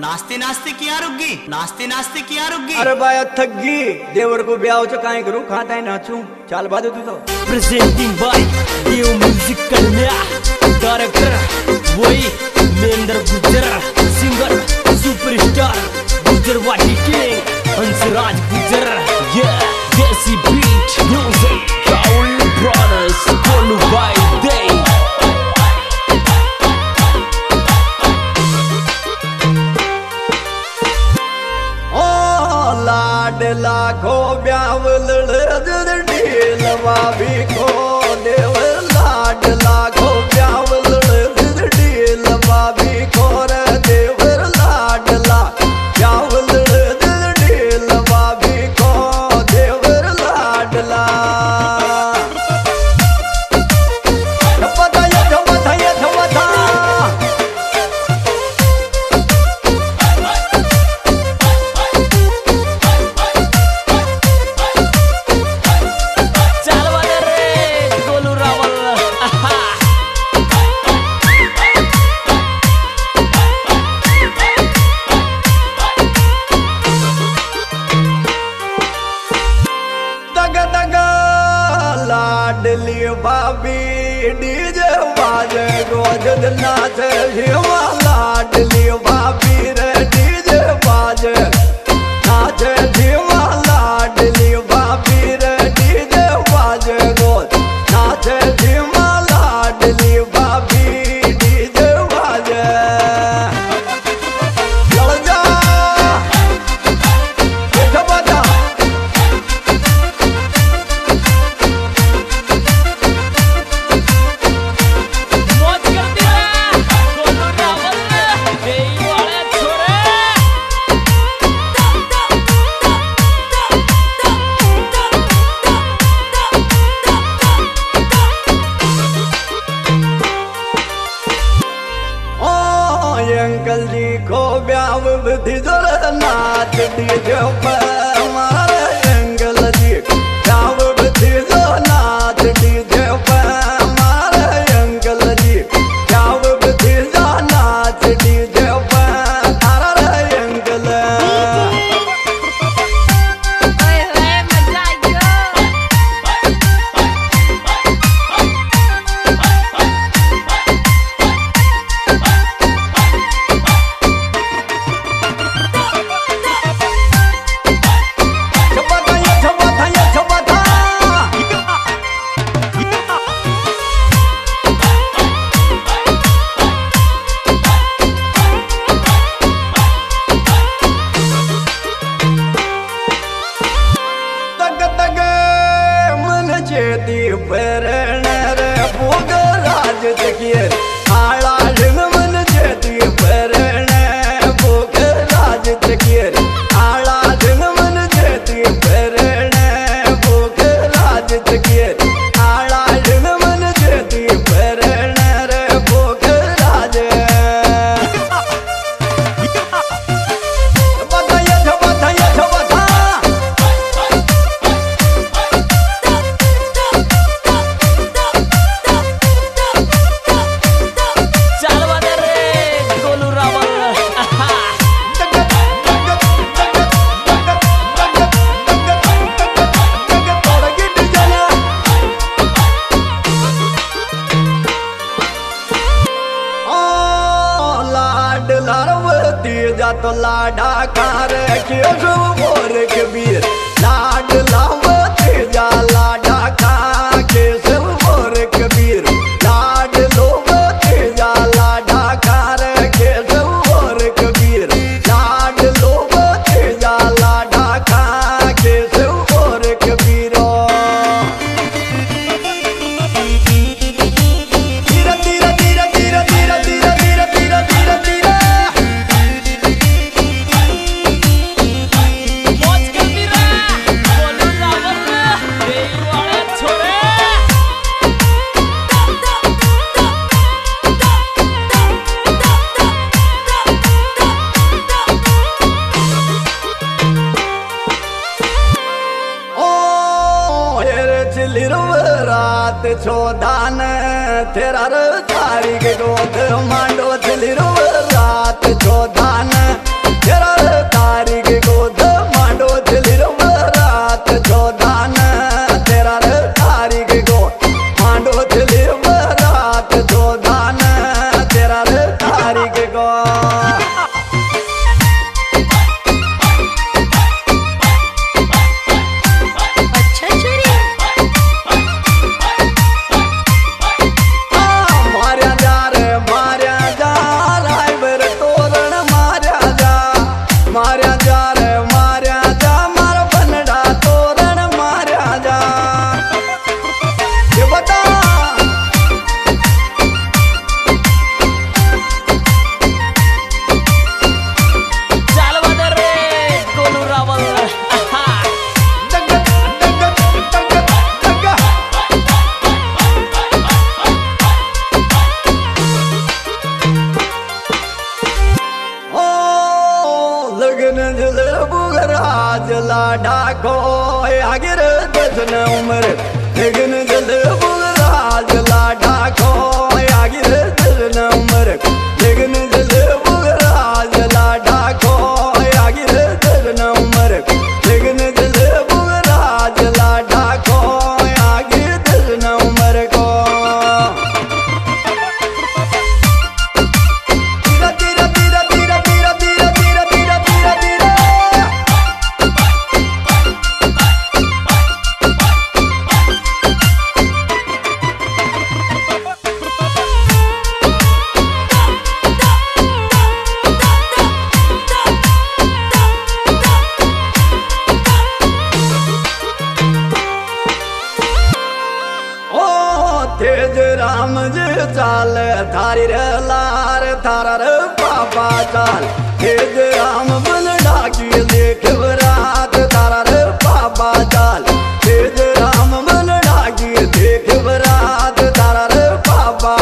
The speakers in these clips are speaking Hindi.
नाचते नाचते किया रुक गई, नाचते नाचते किया रुक गई। अरे भाई थग्गी देवर को ब्याह च काहे करूं, खाता है नाचूं, चाल बाद तू तो। प्रेजेंटिंग बाय देव म्यूजिक कन्या, डायरेक्टर वही महेंद्र गुजर, सिंगर सुपरस्टार गुजरवाटी किंग हंसराज गुजर। देसी बीट म्यूजिक काउल ब्रदर्स फॉलो बाय दे। लाखो ब्यावल ढीलवा भी खो देव लाड लाखो ब्यावल ढीलवा भी खो रे देवर लाडला ब्यावल ढीलवा भी खो देवर लाडला। लाडली भाभी डीजे बाजे रोज नाच शिवा, लाडली भाभी रे डीजे बाजे नाच शिवा, लाडली भाभी रे डीजे बाजे रोज नाच शिवा, लाडली भाभी डीजे बाजे। चल जा अंकल जी को ब्याह विधि जोर नाच डीजे पर हमारे अंकल जी ब्याह विधि जो नाच डीजे पर हमारे अंकल जी ब्याह विधि जो नाच डीजे पर हमारे अंकल। चेती प्रेरण रे भोग राज तकिए आला ढंग मन चेती प्रेरण भोग राज तकिए आला ढंग मन चेती प्रेरण भोग राज तकिए आला ढंग मन चेती प्रेरण रे भोग राज। तो लाडा कार के और कबीर लाड लावती जा लाडा का के सब और कबीर लाड लोवती जा लाडा कार के सब और कबीर लाड लोवती जा लाडा का के सब और कबीर। धीरे धीरे धीरे धीरे धीरे धीरे धीरे धीरे धीरे धीरे रात छोदान तेरा तारीख गोद मांडो चली रो रात छोदान लगन जल बुगराज लाडा को आगे दसन उम्र लगन जल बुगराज लाडा को आगे दसन उम्र लगन जल बुगराज लाडा को आगे दसन उम्र लगन जल बुगराज लाडा को आगे दसन उम्र को तेज राम जी चाल थारी रे लार थारा रे पापा चाल तेज राम बन डाकी देख रात थारा रे पापा चाल तेज राम बन डाकी देख रात थारा रे पापा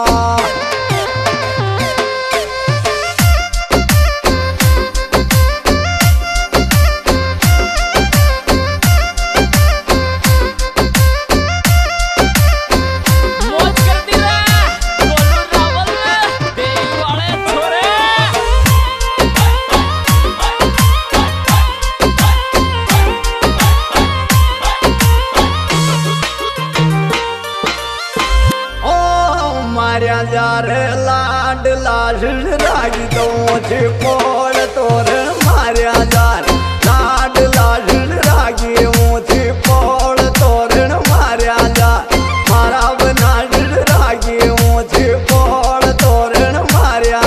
जार लाड लाश रागी तो पोड़ तोर मारिया जार लाड लाश रागी ऊँची पोड़ तोरण मारिया जार मारा बना रागी ऊँची पोड़ तोरण मारिया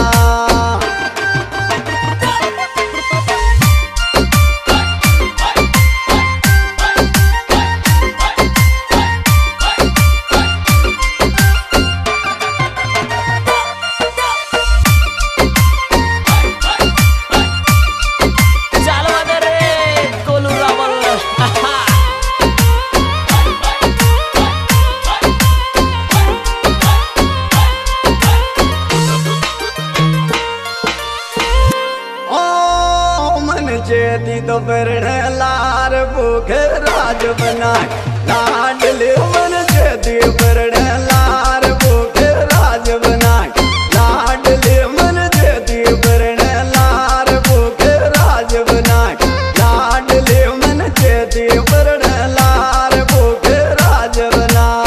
चेती तो फिरण लार भूख राज बनाए लाडले मन चेती फिरण लार भूख राज बनाए लाडले मन चेती फिरण लार भूख राज बनाए लाडले मन चेती फिरण लार भूख राज बनाए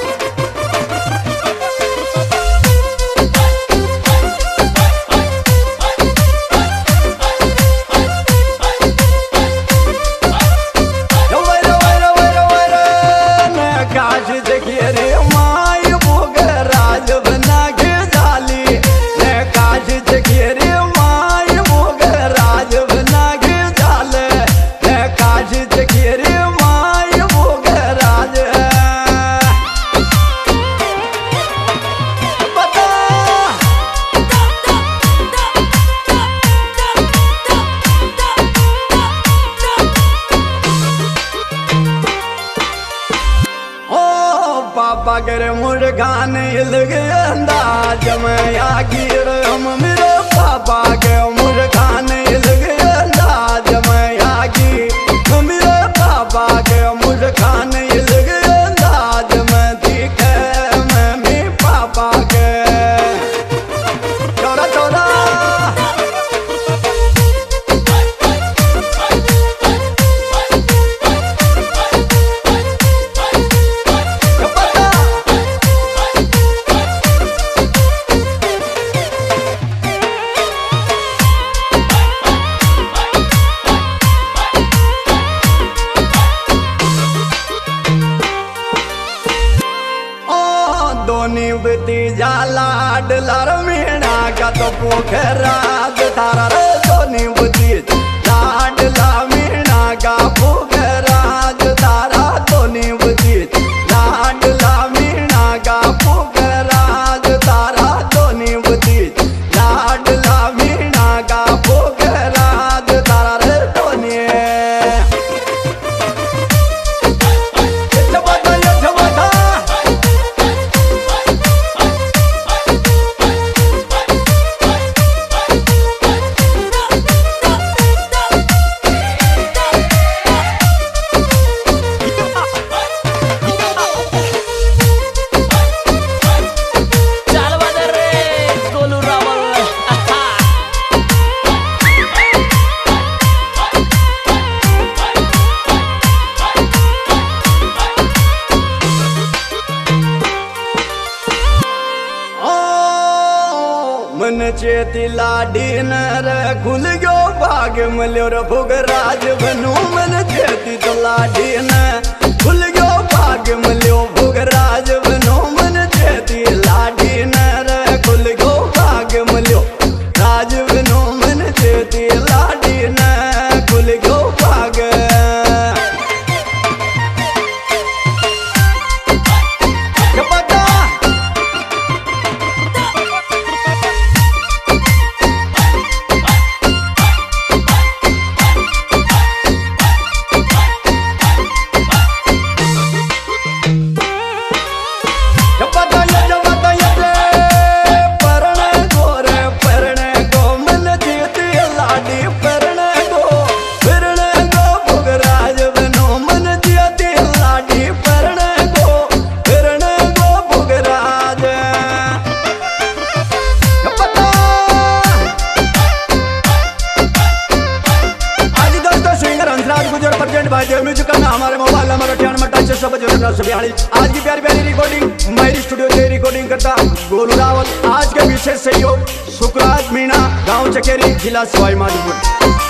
पागर मुर्गान लग अंदाज में आगिर हम मेरे पापा के मुर्गान लग अंदाज में आगी मेरे पापा के मुर्गान लग अंदाज में दिखे मैं पापा के चौरा चौरा दोनी बती जाला डलर मीणा का तो पोखरा थारा रे दोनी बती लाडला मीणा का पोखरा तारा दोनी बती लाडला मीणा का पोखरा तारा दोनी बती लाडला मीणा का पोखरा तारा रे दोनी चेती लाडी न रे खुल गयो भाग मल्यो रे भोगराज बनो मन चेती तो लाडी न खुल गयो भाग मल्यो भोगराज बनो मन चेती लाडी न रे खुल गयो भाग मल्यो राज बनो मन चेती लाडी न खुल गयो भाग हमारे मोबाइल नंबर 98 आज की प्यारी प्यारी रिकॉर्डिंग मेरी स्टूडियो से रिकॉर्डिंग करता गोलू रावल। आज के विशेष सहयोग सुकरात मीणा गांव चकेरी जिला सवाई माधोपुर।